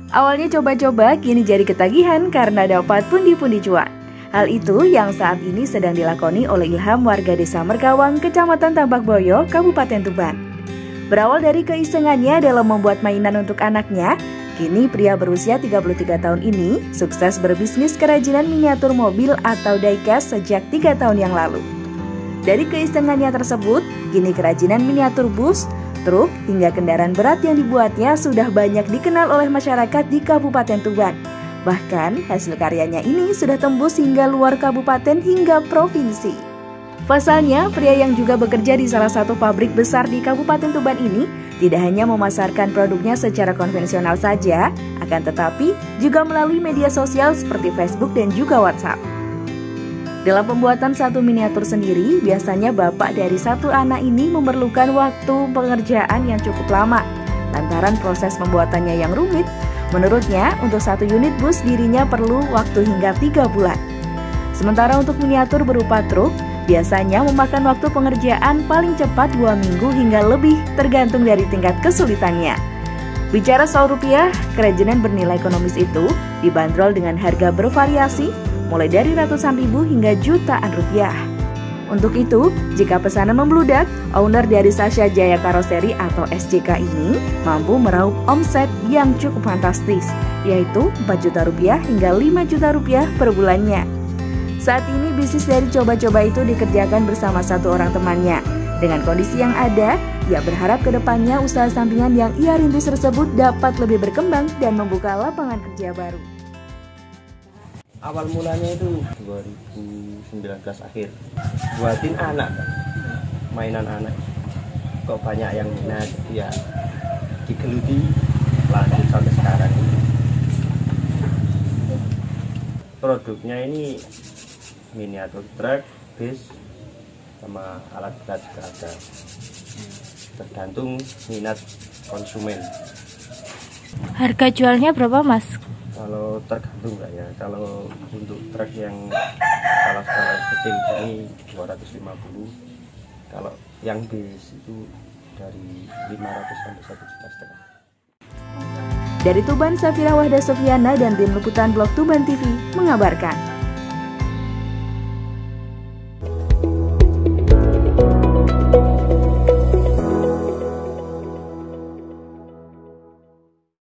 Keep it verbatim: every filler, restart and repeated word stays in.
Awalnya coba-coba, kini jadi ketagihan karena dapat pundi-pundi cuan. Hal itu yang saat ini sedang dilakoni oleh Ilham, warga desa Mergawang, Kecamatan Tambakboyo, Kabupaten Tuban. Berawal dari keisengannya dalam membuat mainan untuk anaknya, kini pria berusia tiga puluh tiga tahun ini sukses berbisnis kerajinan miniatur mobil atau diecast sejak tiga tahun yang lalu. Dari keisengannya tersebut, kini kerajinan miniatur bus, truk, hingga kendaraan berat yang dibuatnya sudah banyak dikenal oleh masyarakat di Kabupaten Tuban. Bahkan, hasil karyanya ini sudah tembus hingga luar kabupaten hingga provinsi. Pasalnya, pria yang juga bekerja di salah satu pabrik besar di Kabupaten Tuban ini tidak hanya memasarkan produknya secara konvensional saja, akan tetapi juga melalui media sosial seperti Facebook dan juga WhatsApp. Dalam pembuatan satu miniatur sendiri, biasanya bapak dari satu anak ini memerlukan waktu pengerjaan yang cukup lama. Lantaran proses pembuatannya yang rumit, menurutnya untuk satu unit bus dirinya perlu waktu hingga tiga bulan. Sementara untuk miniatur berupa truk, biasanya memakan waktu pengerjaan paling cepat dua minggu hingga lebih tergantung dari tingkat kesulitannya. Bicara soal rupiah, kerajinan bernilai ekonomis itu dibanderol dengan harga bervariasi, mulai dari ratusan ribu hingga jutaan rupiah. Untuk itu, jika pesanan membludak, owner dari Sasha Jaya Karoseri atau S J K ini mampu meraup omset yang cukup fantastis, yaitu empat juta rupiah hingga lima juta rupiah per bulannya. Saat ini bisnis dari coba-coba itu dikerjakan bersama satu orang temannya. Dengan kondisi yang ada, ia berharap ke depannya usaha sampingan yang ia rintis tersebut dapat lebih berkembang dan membuka lapangan kerja baru. Awal mulanya itu dua ribu sembilan belas akhir, buatin anak, mainan anak. Kok banyak yang minat, ya digeluti, lanjut sampai sekarang. Produknya ini miniatur truk, bis, sama alat berat juga ada. Tergantung minat konsumen. Harga jualnya berapa, Mas? Kalau tergantung nggak ya, kalau untuk truk yang skala-skala kecil ini dua ratus lima puluh, kalau yang bis itu dari lima ratus sampai satu juta setengah. Dari Tuban, Safira Wahda Sofiana dan tim liputan Blog Tuban T V mengabarkan.